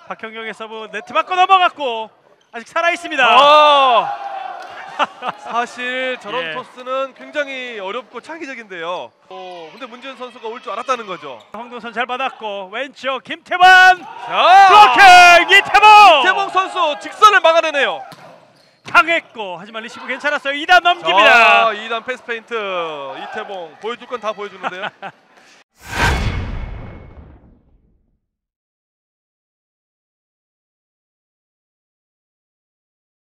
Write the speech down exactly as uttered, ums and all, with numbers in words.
박형경의 서브 네트 맞고 넘어갔고 아직 살아 있습니다. 아, 사실 저런 예. 토스는 굉장히 어렵고 창의적인데요. 어, 근데 문지현 선수가 올 줄 알았다는 거죠. 황동선 잘 받았고 왼쪽 김태환 자, 블로킹 이태봉. 이태봉 선수 직선을 막아내네요. 강했고 하지만 리시브 괜찮았어요. 이 단 넘깁니다. 자, 이 단 패스 페인트 이태봉 보여줄 건 다 보여주는데요.